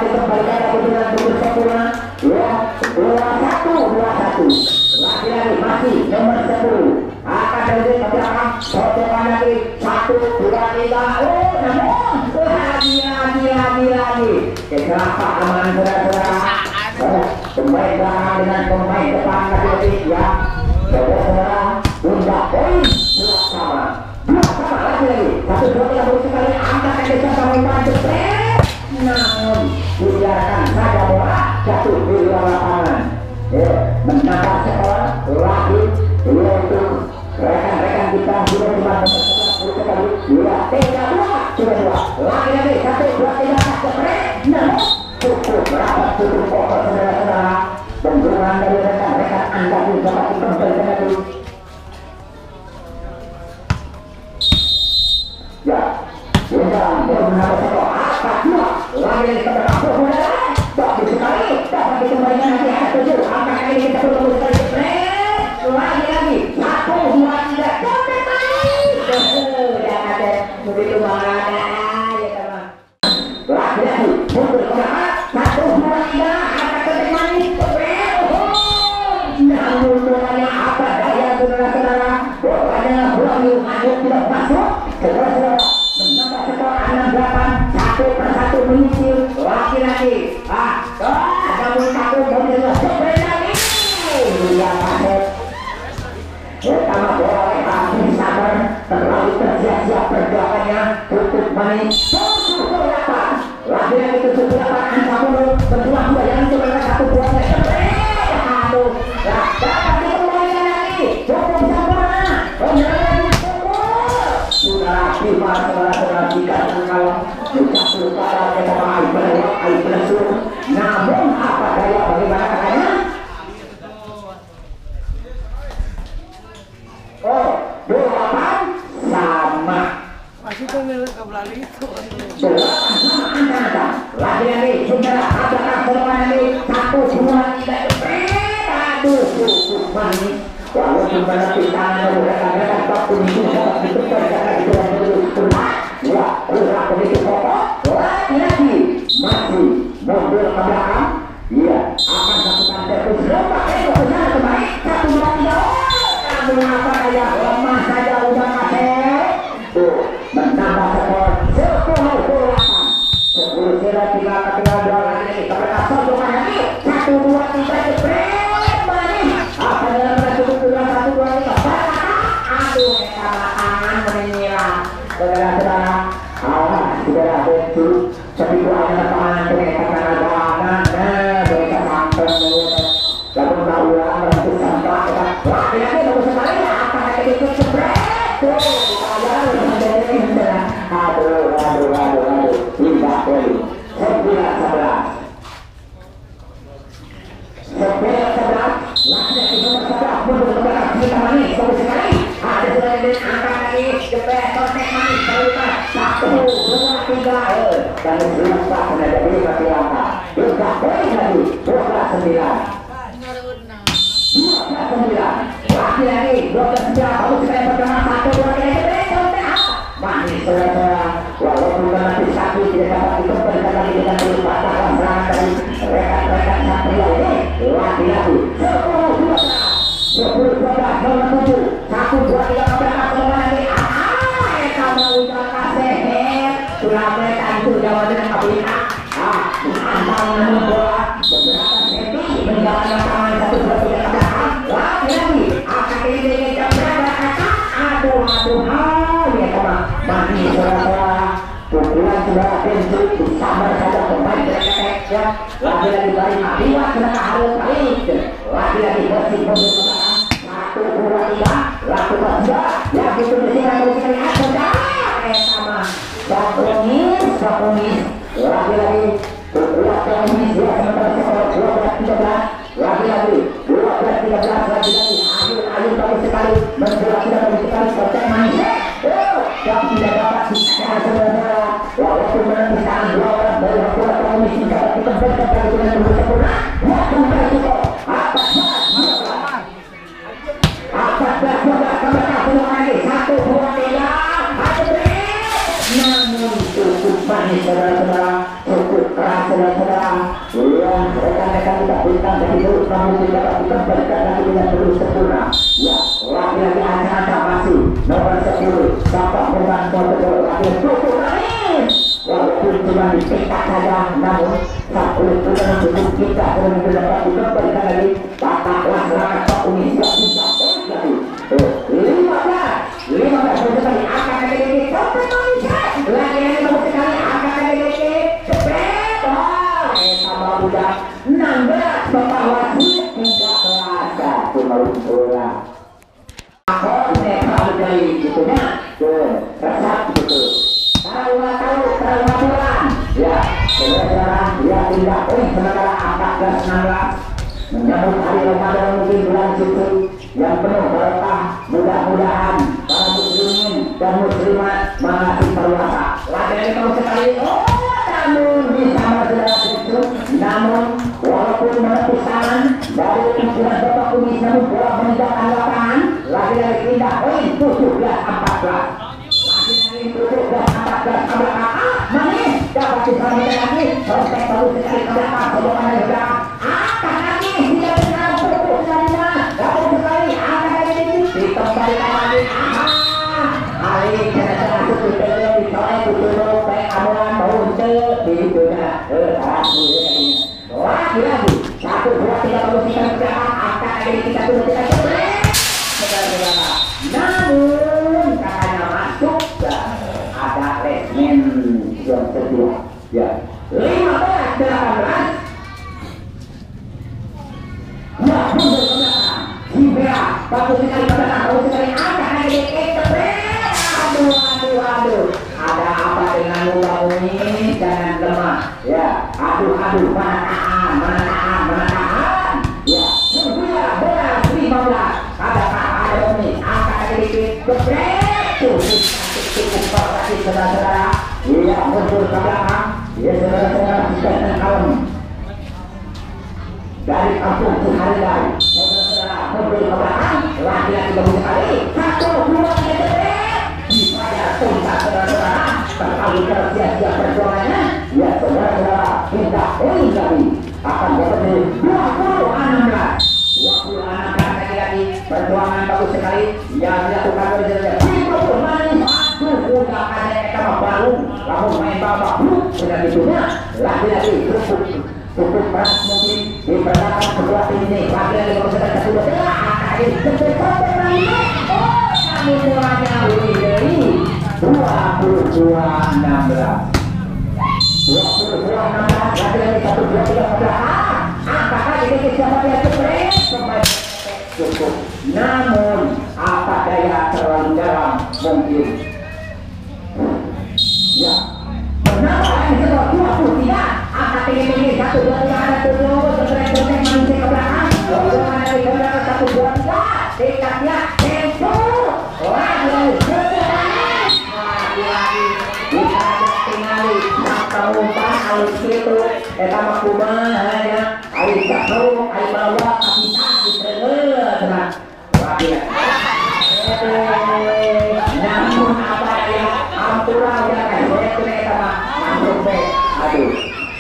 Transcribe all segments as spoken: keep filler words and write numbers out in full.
dikembalikan lagi dengan betul sempurna. Ya, dua satu dua satu. Lagi-lagi masih nomor sepuluh. Akan dari ke belakang. Sotokan lagi satu dua tiga. Oh, namun lagi lagi lagi lagi. Kecelakaan saudara-saudara. Pemain belakang dengan pemain depan lagi ya. Saudara-saudara, bunda poin dua sama. Dua sama lagi lagi. Satu dua tiga baru sekali angkat ke desa pemain jepret. Namun biarkan saja bola jatuh di luar lapangan. Ya, menambah skor lagi yaitu rekan-rekan kita sudah cuma sepuluh sekali. Dua tiga dua sudah dua. Lagi lagi satu dua tiga jepret. Namun cukup rapat cukup pokok saudara-saudara. Benturan dari rekan-rekan Anda pun dapat dikembalikan lagi. Ya, sudah benar-benar skor apa dua. Lagi lagi ke belakang saudara. Bagus sekali. Dapat dikembalikan lagi ada tujuh. Angka kali ini kita perlu sekali jepret. Lagi lagi satu dua tiga jepret lagi. Sudah ada begitu banget ya teman. Lagi lagi mundur ke belakang satu dua tiga. Namun bolanya apa daya saudara-saudara, bolanya belum masuk tidak masuk. Saudara-saudara menambah skor enam delapan satu per satu menyisir laki-laki. Ah, namun satu mobil jepret lagi. Dia pakai pertama bola lebar sabar terlalu tersiap-siap perjuangannya tutup manis tujuh puluh delapan. Lagi-lagi tujuh puluh delapan angka mundur berdua dua yang cuma satu buahnya jepret. Aduh, dapat dikembalikan lagi. Cukup sempurna. Benar-benar cukup. Sudah lima saudara-saudara jika kalau sudah lupa kita air berlewat air berlesu. Namun apa daya bagaimana katanya? Oh, dua delapan sama. Masih pemilik kebelah itu. Delapan sama anda. Lagi-lagi sudah ada pertemuan ini satu dua tiga jepret. Aduh, cukup manis. Walaupun banyak tangan rekan-rekan waktu itu dapat ditukar karena itu yang dulu. Ya, udah begitu pokok. Lagi-lagi masih mundur ke belakang. Iya, akan lakukan terus lomba. Eh, benar kembali satu dua tiga. Namun apa daya lemah saja udah masuk. Tuh, menambah skor sepuluh delapan. Sepuluh sudah tiga ketika dua lagi kita berkasih dengan lagi satu dua tiga jepret. Apa dalam satu dua satu dua tiga. Aduh, kesalahan menyiram. Saudara-saudara, awas sudah ada itu. Sedikit ada tangan mereka karena tangan. Nah, mereka sampai mulut. Lalu tahulah mereka sampai. Lagi-lagi bagus sekali. Apa yang itu jepret? Tuh, aduh, aduh, aduh, aduh. Tidak boleh. Sembilan sebelas. Sembilan sebelas. Lagi-lagi nomor sebelas. Mundur ke belakang. Kita manis. Bagus sekali. Ada sudah di angka lagi. Jepret. Kontek manis. Terluka. Satu, dua, tiga. Dan lupa. Sudah jadi mati langkah. Tidak boleh lagi. Dua belas sembilan. Dua belas sembilan. Lagi-lagi. Dua belas sembilan. Bagus sekali pertama. Satu, dua, tiga. Jepret. Kontek. Manis saudara. Walaupun nanti satu tidak dapat dikembalikan lagi dengan berupa tangan serangan dari rekan-rekan Satria ini. Lagi-lagi sepuluh dua belas sepuluh dua belas nomor tujuh satu dua tiga belakang semua lagi. Ah, mereka mau udah kasih sudah mereka itu jawab dengan kabinah. Ah, antara namun bola beberapa senti meninggalkan tangan satu dua tiga belakang. Lagi-lagi akan ini jam berapa kakak. Aduh, aduh, aduh ya teman. Mati saudara-saudara. Pukulan saudara bentuk sabar saja pemain mereka ya. Lagi-lagi dari Adiwa sudah harus balik. Lagi-lagi bersih mundur ke belakang. Satu dua tiga. Lakukan dua. Ya gitu bersihkan bersihkan aku dah. Eh sama. Sakunis, sakunis. Lagi-lagi pukulan sakunis ya sementara skor dua belas tiga belas. Lagi-lagi dua belas tiga belas. Lagi-lagi ayun-ayun bagus sekali. Menjelang tidak bagus sekali. Kontek manis. Yang tidak dapat disesuaikan saudara-saudara. Walaupun menang tangan dua orang dari Rakyat Komisi dapat dikembalikan lagi dengan begitu sempurna. Waktu beresiko atas belas atas belas dua belas kembali belum lagi satu dua tiga satu beri. Namun cukup manis saudara-saudara, cukup keras saudara-saudara. jadi terus namun tidak dapat dikembalikan lagi dengan terus sempurna. Ya, lagi-lagi acara masih nomor sepuluh Bapak dengan Portugal lagi tutup lagi. Walaupun cuma dipetak saja, namun satu bulan cukup kita untuk dapat dikembalikan lagi. Bataklah serangan Pak Uni tidak bisa lagi. lima belas lima belas sekali akan ada lagi sampai manusia lagi-lagi bagus sekali akan ada lagi cepet. Oh, tambah mudah enam belas Bapak wasit tiga belas satu malu bola. Aku nekal dari gitunya tuh resep gitu. Tahu tahu tahu aturan ya. Saudara dia tidak poin sementara empat belas enam belas menyambut hari Ramadan mungkin bulan suci yang penuh berkah. Mudah-mudahan para muslimin dan muslimat masih berpuasa. Lagi-lagi kalau sekali oh namun bisa saudara itu namun walaupun menepis tangan dari ukuran Bapak Kumis namun bola meninggalkan lapangan lagi-lagi pindah poin tujuh belas empat belas lagi-lagi tujuh belas empat belas ke belakang ah manis dapat diselamatkan lagi prospek bagus sekali ke belakang sebelum ada belakang akan lagi tidak benar berpuluh dari mana dapat sekali akan lagi dikembalikan lagi aha hari kena-kena tutup-tutup dicolek tutup baik amuan bau untuk dihidupnya eh satu lagi-lagi satu dua tiga bagus kita ke belakang akan lagi kita tutup kita cepat saudara-saudara namun katanya masuk ya ada resmen yang kedua ya lima belas delapan belas ya mundur ke belakang Jibra bagus sekali ke belakang bagus sekali ada lagi cepat aduh aduh aduh ada apa dengan muka ini jangan lemah ya aduh aduh mana tahan mana tahan mana tahan ya sembilan belas lima belas ada ada ini angkat lagi dikit cepat cukup cukup berarti saudara-saudara ya mundur ke belakang ya saudara-saudara bisa dengan kalem dari kampung Suhargai saudara-saudara mundur ke belakang laki-laki bagus sekali satu dua tiga cepat dibayar tuntas saudara-saudara terkali sia-sia perjuangannya ya saudara-saudara minta poin lagi akan berarti dua puluh enam belas dua puluh enam belas lagi-lagi perjuangan bagus sekali yang dilakukan oleh Bro manis aduh udah ada ekama baru lalu main babak blue dengan itunya lagi-lagi cukup cukup berat mungkin di perdagangan sebuah tim ini lagi-lagi bagus sekali satu dua tiga akan sampai lagi oh kami mulanya lebih dari dua puluh dua enam belas dua puluh dua enam belas lagi-lagi satu dua tiga ke belakang apakah ini siapa yang cepat sampai cukup namun apa daya terlalu dalam mungkin ya kenapa ini sebuah dua puluh tiga angka tinggi-tinggi satu dua tiga ada tujuh bergerak-gerak manusia ke belakang dorongan dari ke belakang satu dua tiga tiketnya tempo lagi lagi-lagi bisa tinggali sampai umpan halus itu eta mah kumaha ya ari sakau ari bawa kapita diteungeun cenah lagi namun apa ya ampura ya kan saya kena eta mah langsung teh aduh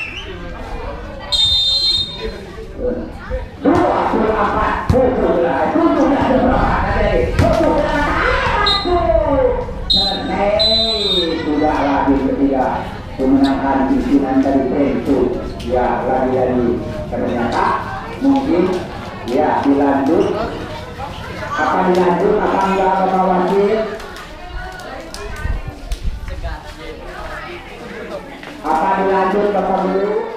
dua puluh empat tujuh belas tujuh belas berapa tadi tujuh belas selesai sudah lagi ketiga kemenangan pimpinan dari Tentu ya lagi-lagi ternyata mungkin ya dilanjut apa dilanjut apa enggak Bapak Wasit apa dilanjut Bapak Guru